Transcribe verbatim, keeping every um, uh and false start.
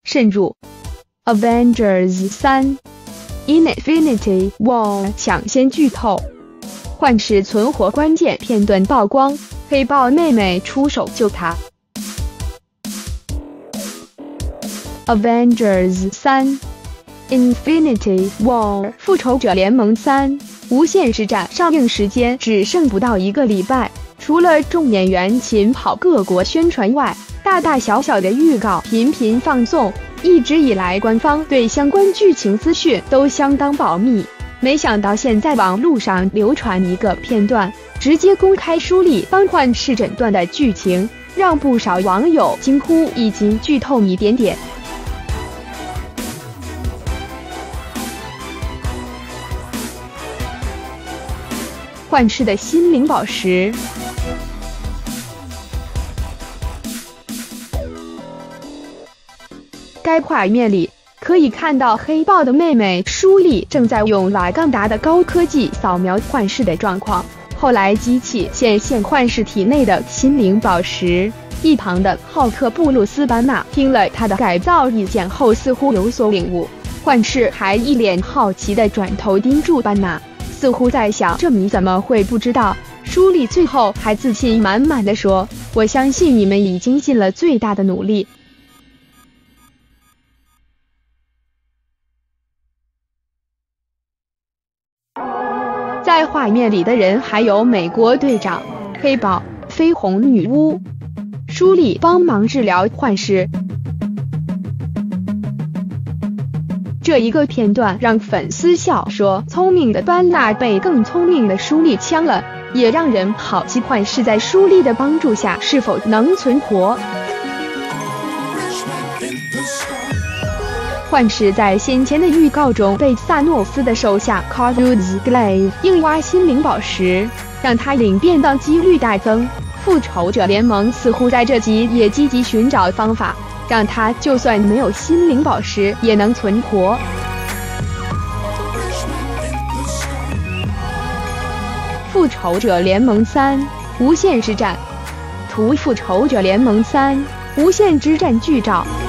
慎入 Avengers 三 Infinity War 抢先剧透，幻视存活关键片段曝光，黑豹妹妹出手救他。Avengers 三 Infinity War 复仇者联盟三无限之战上映时间只剩不到一个礼拜，除了众演员勤跑各国宣传外，大大小小的预告频频放送。一直以来官方对相关剧情资讯都相当保密，没想到现在网络上流传一个片段，直接公开书里帮幻视诊断的剧情，让不少网友惊呼已经剧透一点点。幻视的心灵宝石。该画面里可以看到黑豹的妹妹舒丽正在用瓦干达的高科技扫描幻视的状况，后来机器显现幻视体内的心灵宝石。一旁的浩克布鲁斯班纳听了他的改造意见后似乎有所领悟，幻视还一脸好奇地转头盯住班纳，似乎在想这你怎么会不知道。舒丽最后还自信满满地说，我相信你们已经尽了最大的努力。在画面里的人还有美国队长、黑豹、绯红女巫、舒丽帮忙治疗幻视。这一个片段让粉丝笑说，聪明的班纳被更聪明的舒丽呛了，也让人好奇幻视在舒丽的帮助下是否能存活。幻视在先前的预告中被萨诺斯的手下 Corvus Glaive 硬挖心灵宝石，让他领便当几率大增。复仇者联盟似乎在这集也积极寻找方法，让他就算没有心灵宝石也能存活。复仇者联盟三无限之战图复仇者联盟三无限之战剧照。